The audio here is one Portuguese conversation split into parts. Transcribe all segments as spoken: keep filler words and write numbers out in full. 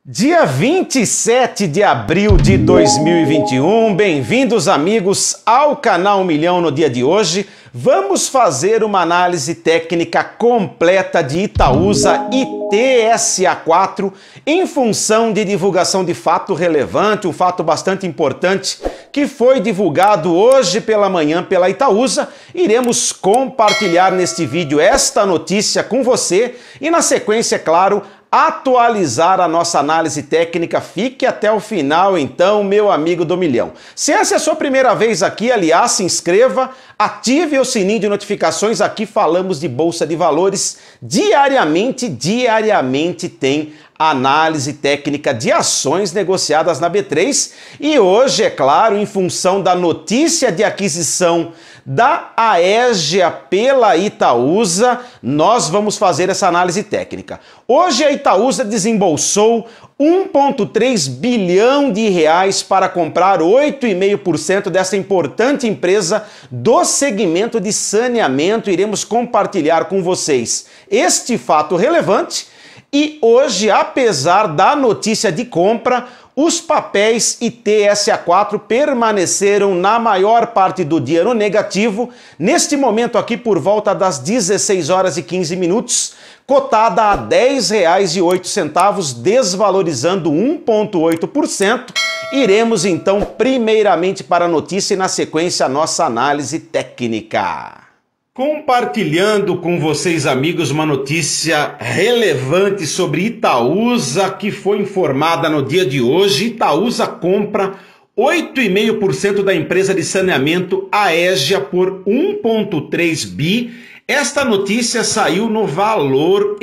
Dia vinte e sete de abril de dois mil e vinte e um, bem-vindos amigos ao canal Um Milhão. No dia de hoje vamos fazer uma análise técnica completa de Itaúsa e T S A quatro em função de divulgação de fato relevante, um fato bastante importante que foi divulgado hoje pela manhã pela Itaúsa. Iremos compartilhar neste vídeo esta notícia com você e na sequência, é claro, atualizar a nossa análise técnica. Fique até o final então, meu amigo do milhão. Se essa é a sua primeira vez aqui, aliás, se inscreva, ative o sininho de notificações. Aqui falamos de Bolsa de Valores diariamente, diariamente tem análise técnica de ações negociadas na B três. E hoje, é claro, em função da notícia de aquisição da Aegea pela Itaúsa, nós vamos fazer essa análise técnica. Hoje a Itaúsa desembolsou um vírgula três bilhão de reais para comprar oito vírgula cinco por cento dessa importante empresa do segmento de saneamento. Iremos compartilhar com vocês este fato relevante. E hoje, apesar da notícia de compra, os papéis e T S A quatro permaneceram na maior parte do dia no negativo. Neste momento aqui, por volta das dezesseis horas e quinze minutos, cotada a dez reais e oito centavos, desvalorizando um vírgula oito por cento. Iremos então primeiramente para a notícia e na sequência a nossa análise técnica. Compartilhando com vocês, amigos, uma notícia relevante sobre Itaúsa que foi informada no dia de hoje. Itaúsa compra oito vírgula cinco por cento da empresa de saneamento Aegea por um vírgula três bi. Esta notícia saiu no Valor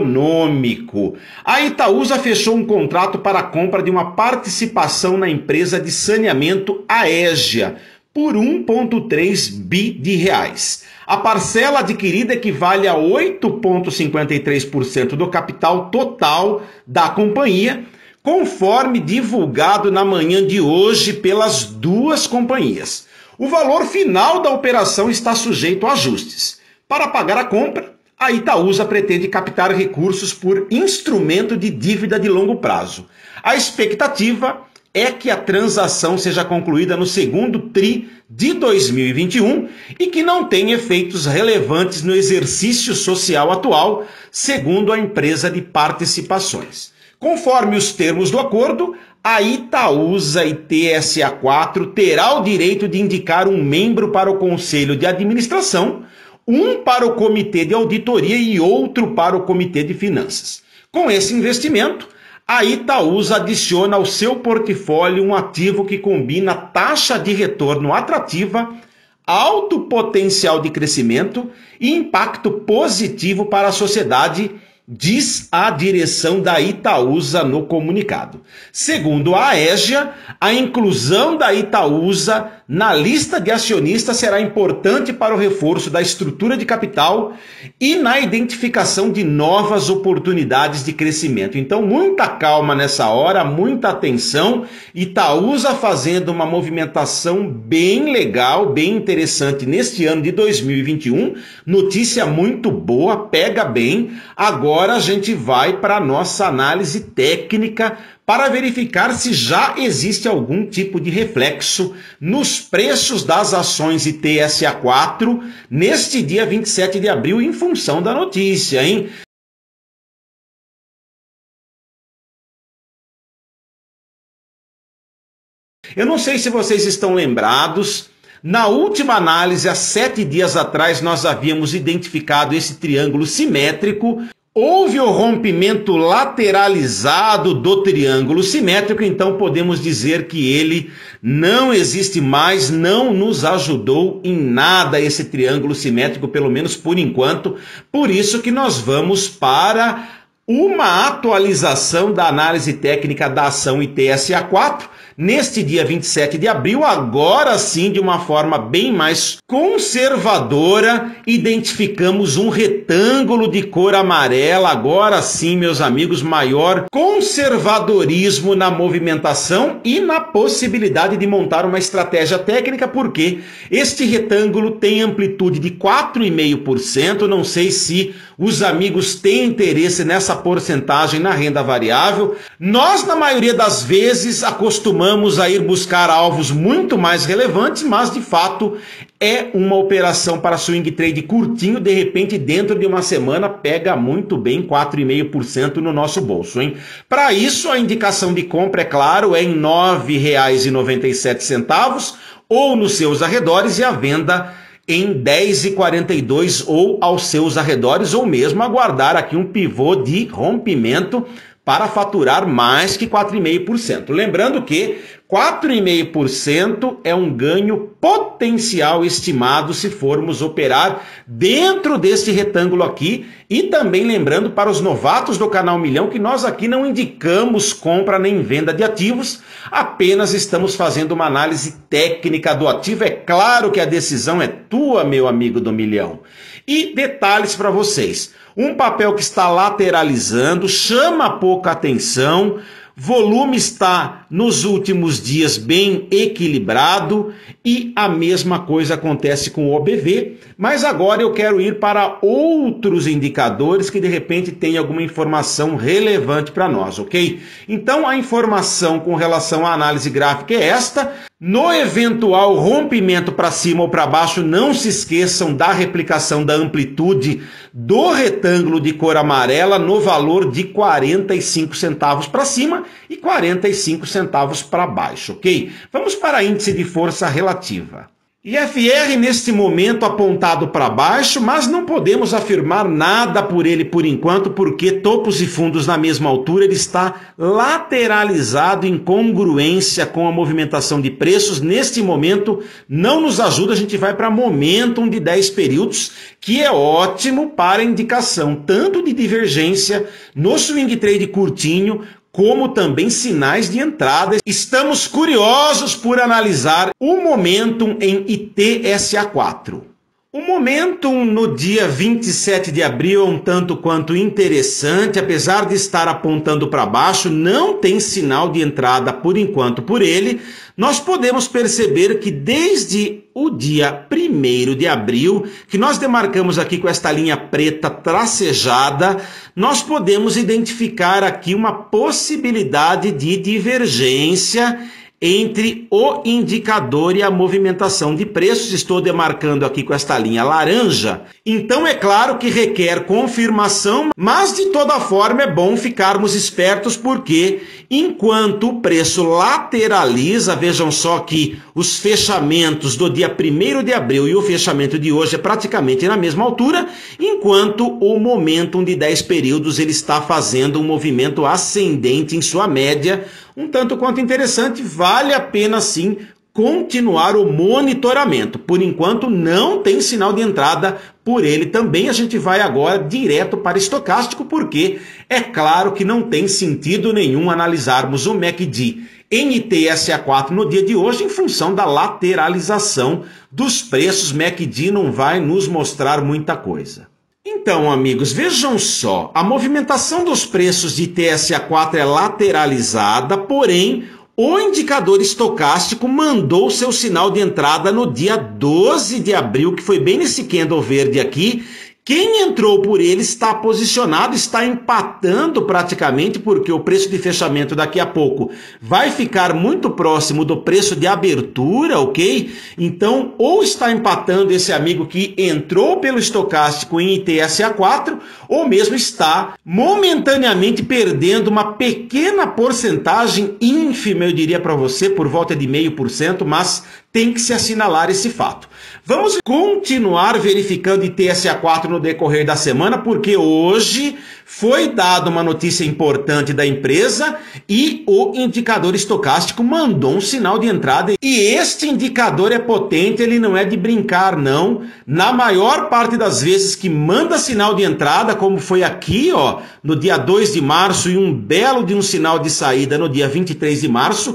Econômico. A Itaúsa fechou um contrato para a compra de uma participação na empresa de saneamento Aegea por um vírgula três bi de reais. A parcela adquirida equivale a oito vírgula cinquenta e três por cento do capital total da companhia, conforme divulgado na manhã de hoje pelas duas companhias. O valor final da operação está sujeito a ajustes. Para pagar a compra, a Itaúsa pretende captar recursos por instrumento de dívida de longo prazo. A expectativa é que a transação seja concluída no segundo tri de dois mil e vinte e um e que não tenha efeitos relevantes no exercício social atual, segundo a empresa de participações. Conforme os termos do acordo, a Itaúsa e T S A quatro terá o direito de indicar um membro para o conselho de administração, um para o comitê de auditoria e outro para o comitê de finanças. Com esse investimento, a Itaúsa adiciona ao seu portfólio um ativo que combina taxa de retorno atrativa, alto potencial de crescimento e impacto positivo para a sociedade, diz a direção da Itaúsa no comunicado. Segundo a Aegea, a inclusão da Itaúsa na lista de acionistas será importante para o reforço da estrutura de capital e na identificação de novas oportunidades de crescimento. Então, muita calma nessa hora, muita atenção. Itaúsa fazendo uma movimentação bem legal, bem interessante neste ano de dois mil e vinte e um. Notícia muito boa, pega bem. Agora a gente vai para a nossa análise técnica para verificar se já existe algum tipo de reflexo nos preços das ações de T S A quatro neste dia vinte e sete de abril em função da notícia, hein? Eu não sei se vocês estão lembrados, na última análise, há sete dias atrás, nós havíamos identificado esse triângulo simétrico. Houve o rompimento lateralizado do triângulo simétrico, então podemos dizer que ele não existe mais, não nos ajudou em nada esse triângulo simétrico, pelo menos por enquanto. Por isso que nós vamos para uma atualização da análise técnica da ação I T S A quatro. neste dia vinte e sete de abril, agora sim, de uma forma bem mais conservadora, identificamos um retângulo de cor amarela, agora sim, meus amigos, maior conservadorismo na movimentação e na possibilidade de montar uma estratégia técnica, porque este retângulo tem amplitude de quatro vírgula cinco por cento, não sei se os amigos têm interesse nessa porcentagem na renda variável. Nós, na maioria das vezes, acostumamos a ir buscar alvos muito mais relevantes, mas de fato é uma operação para swing trade curtinho, de repente dentro de uma semana pega muito bem quatro vírgula cinco por cento no nosso bolso, hein? Para isso, a indicação de compra, é claro, é em nove reais e noventa e sete centavos ou nos seus arredores, e a venda em dez reais e quarenta e dois centavos ou aos seus arredores, ou mesmo aguardar aqui um pivô de rompimento para faturar mais que quatro vírgula cinco por cento. Lembrando que quatro vírgula cinco por cento é um ganho potencial estimado se formos operar dentro deste retângulo aqui, e também lembrando para os novatos do canal Milhão que nós aqui não indicamos compra nem venda de ativos, apenas estamos fazendo uma análise técnica do ativo. É claro que a decisão é tua, meu amigo do Milhão. E detalhes para vocês: um papel que está lateralizando, chama pouca atenção, volume está nos últimos dias bem equilibrado, e a mesma coisa acontece com o O B V, mas agora eu quero ir para outros indicadores que de repente tem alguma informação relevante para nós, ok? Então a informação com relação à análise gráfica é esta. No eventual rompimento para cima ou para baixo, não se esqueçam da replicação da amplitude do retângulo de cor amarela no valor de quarenta e cinco centavos para cima e quarenta e cinco centavos para baixo, ok? Vamos para índice de força relativa. I F R neste momento apontado para baixo, mas não podemos afirmar nada por ele por enquanto, porque topos e fundos na mesma altura, ele está lateralizado em congruência com a movimentação de preços. Neste momento não nos ajuda, a gente vai para momentum de dez períodos, que é ótimo para indicação tanto de divergência no swing trade curtinho, como também sinais de entrada. Estamos curiosos por analisar o momentum em I T S A quatro. O momentum no dia vinte e sete de abril é um tanto quanto interessante, apesar de estar apontando para baixo, não tem sinal de entrada por enquanto por ele. Nós podemos perceber que desde o dia primeiro de abril, que nós demarcamos aqui com esta linha preta tracejada, nós podemos identificar aqui uma possibilidade de divergência entre o indicador e a movimentação de preços. Estou demarcando aqui com esta linha laranja. Então é claro que requer confirmação, mas de toda forma é bom ficarmos espertos, porque enquanto o preço lateraliza, vejam só que os fechamentos do dia primeiro de abril e o fechamento de hoje é praticamente na mesma altura, enquanto o momentum de dez períodos ele está fazendo um movimento ascendente em sua média, um tanto quanto interessante. Vale a pena sim continuar o monitoramento. Por enquanto não tem sinal de entrada por ele também. A gente vai agora direto para estocástico, porque é claro que não tem sentido nenhum analisarmos o M A C D em I T S A quatro no dia de hoje em função da lateralização dos preços. M A C D não vai nos mostrar muita coisa. Então, amigos, vejam só, a movimentação dos preços de I T S A quatro é lateralizada, porém o indicador estocástico mandou seu sinal de entrada no dia doze de abril, que foi bem nesse candle verde aqui. Quem entrou por ele está posicionado, está empatando praticamente, porque o preço de fechamento daqui a pouco vai ficar muito próximo do preço de abertura, ok? Então, ou está empatando esse amigo que entrou pelo estocástico em I T S A quatro, ou mesmo está momentaneamente perdendo uma pequena porcentagem ínfima, eu diria para você, por volta de zero vírgula cinco por cento, mas tem que se assinalar esse fato. Vamos continuar verificando I T S A quatro no decorrer da semana, porque hoje foi dada uma notícia importante da empresa e o indicador estocástico mandou um sinal de entrada. E este indicador é potente, ele não é de brincar não. Na maior parte das vezes que manda sinal de entrada, como foi aqui, ó, no dia dois de março, e um belo de um sinal de saída no dia vinte e três de março,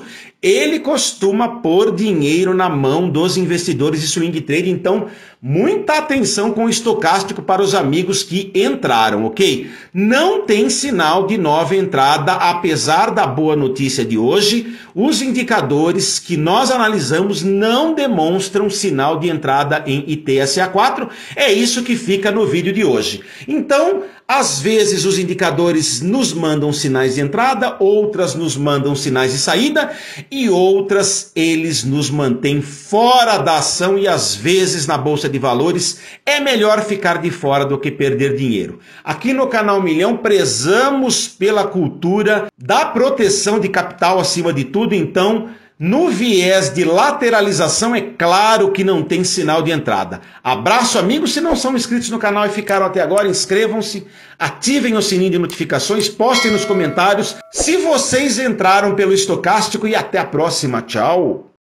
ele costuma pôr dinheiro na mão dos investidores de swing trade. Então, muita atenção com o estocástico para os amigos que entraram, ok? Não tem sinal de nova entrada, apesar da boa notícia de hoje. Os indicadores que nós analisamos não demonstram sinal de entrada em I T S A quatro. É isso que fica no vídeo de hoje. Então, às vezes os indicadores nos mandam sinais de entrada, outras nos mandam sinais de saída e outras eles nos mantêm fora da ação, e às vezes na Bolsa de Valores é melhor ficar de fora do que perder dinheiro. Aqui no canal Milhão prezamos pela cultura da proteção de capital acima de tudo, então no viés de lateralização é claro que não tem sinal de entrada. Abraço, amigos. Se não são inscritos no canal e ficaram até agora, inscrevam-se, ativem o sininho de notificações, postem nos comentários se vocês entraram pelo estocástico e até a próxima. Tchau!